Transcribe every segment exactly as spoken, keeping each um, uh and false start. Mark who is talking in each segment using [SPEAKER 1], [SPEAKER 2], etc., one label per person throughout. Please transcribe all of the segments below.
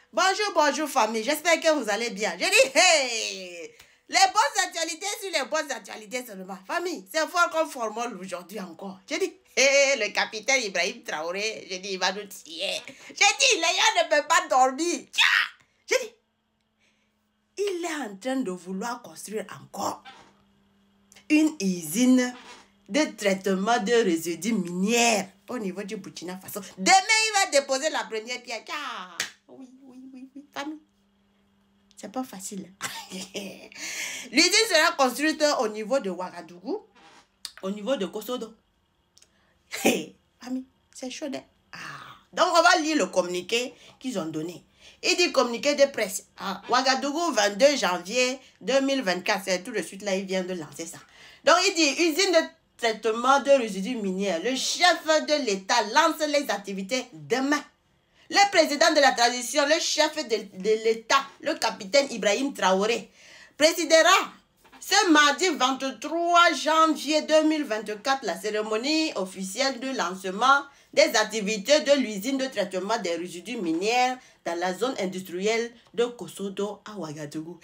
[SPEAKER 1] Bonjour, bonjour famille, j'espère que vous allez bien. J'ai dit, hey, les bonnes actualités sur les bonnes actualités seulement. Famille, c'est fort comme formol aujourd'hui encore. J'ai dit, hey, le capitaine Ibrahim Traoré, j'ai dit, il va nous tirer. J'ai dit, les gens ne peuvent pas dormir. J'ai dit, il est en train de vouloir construire encore une usine de traitement de résidus miniers au niveau du Burkina Faso. Demain, il va déposer la première pierre. Ah, oui, oui, oui, oui, famille. C'est pas facile. L'usine sera construite au niveau de Ouagadougou, au niveau de Kosodo. Hey, famille, c'est chaud. Ah, donc, on va lire le communiqué qu'ils ont donné. Il dit communiqué de presse. Ah, Ouagadougou, vingt-deux janvier deux mille vingt-quatre. C'est tout de suite là, il vient de lancer ça. Donc, il dit usine de traitement de résidus miniers. Le chef de l'État lance les activités demain. Le président de la transition, le chef de, de l'État, le capitaine Ibrahim Traoré, présidera ce mardi vingt-trois janvier deux mille vingt-quatre la cérémonie officielle de lancement des activités de l'usine de traitement des résidus miniers dans la zone industrielle de Kosodo à Ouagadougou.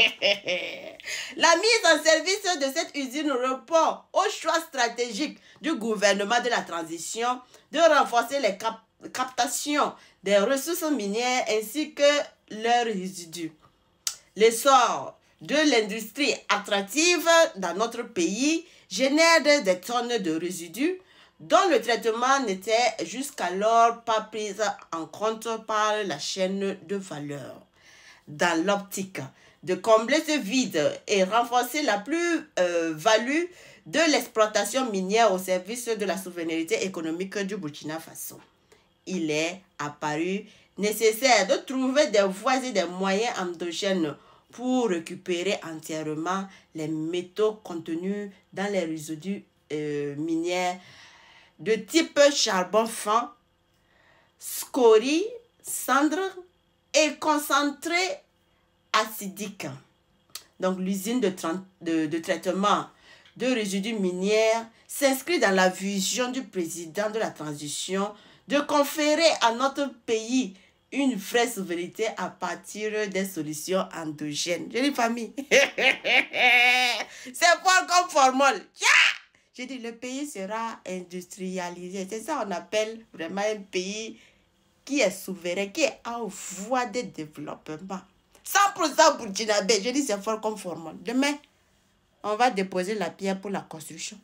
[SPEAKER 1] La mise en service de cette usine répond au choix stratégique du gouvernement de la transition de renforcer les cap captations des ressources minières ainsi que leurs résidus. L'essor de l'industrie attractive dans notre pays génère des tonnes de résidus dont le traitement n'était jusqu'alors pas pris en compte par la chaîne de valeur. Dans l'optique de combler ce vide et renforcer la plus-value de l'exploitation minière au service de la souveraineté économique du Burkina Faso, il est apparu nécessaire de trouver des voies et des moyens endogènes pour récupérer entièrement les métaux contenus dans les résidus euh, miniers de type charbon fin, scorie, cendre et concentré acidique. Donc l'usine de, de, de traitement de résidus miniers s'inscrit dans la vision du président de la transition de conférer à notre pays une vraie souveraineté à partir des solutions endogènes. J'ai dit famille, c'est fort comme formule. J'ai dit le pays sera industrialisé. C'est ça qu'on appelle vraiment un pays qui est souverain, qui est en voie de développement. cent pour cent burkinabé. J'ai dit c'est fort comme formule. Demain, on va déposer la pierre pour la construction.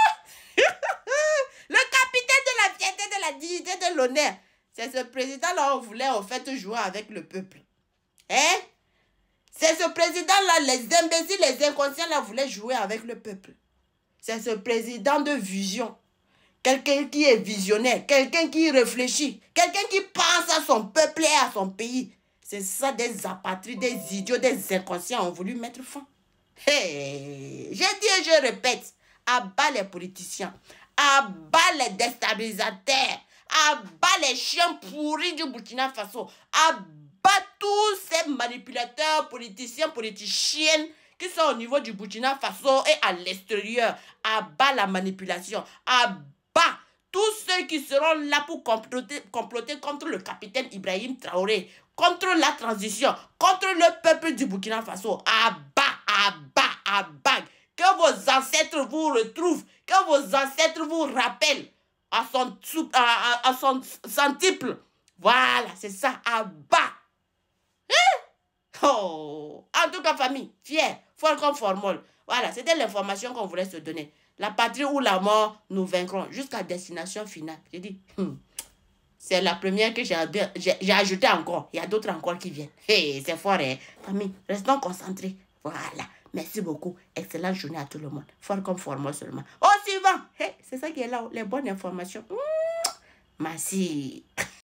[SPEAKER 1] Le capitaine de la fierté, de la dignité, de l'honneur. C'est ce président-là, on voulait en fait jouer avec le peuple. Hein? C'est ce président-là, les imbéciles, les inconscients-là voulaient jouer avec le peuple. C'est ce président de vision. Quelqu'un qui est visionnaire, quelqu'un qui réfléchit, quelqu'un qui pense à son peuple et à son pays. C'est ça, des apatrides, des idiots, des inconscients ont voulu mettre fin. Hey, j'ai dit et je répète, à bas les politiciens, à bas les déstabilisateurs, à bas les chiens pourris du Burkina Faso, à bas tous ces manipulateurs, politiciens, politiciennes qui sont au niveau du Burkina Faso et à l'extérieur, à bas la manipulation, à bas tous ceux qui seront là pour comploter, comploter contre le capitaine Ibrahim Traoré, contre la transition, contre le peuple du Burkina Faso, à bas, à bas, à bas. Que vos ancêtres vous retrouvent, que vos ancêtres vous rappellent à son, à, à, à son centuple. Voilà, c'est ça, à bas. Hein? Oh. En tout cas, famille, fier, fort comme formule. Voilà, c'était l'information qu'on voulait se donner. La patrie ou la mort, nous vaincrons jusqu'à destination finale. J'ai dit, hmm, c'est la première que j'ai ajoutée encore. Il y a d'autres encore qui viennent. Hey, c'est fort, hein? Famille, restons concentrés. Voilà. Merci beaucoup. Excellente journée à tout le monde. Fort comme formule seulement. Au suivant. Hey, c'est ça qui est là, les bonnes informations. Mmh. Merci.